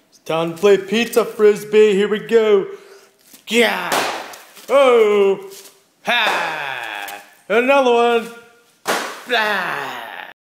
It's time to play pizza frisbee. Here we go. Yeah. Oh. Ha. Another one. Blah.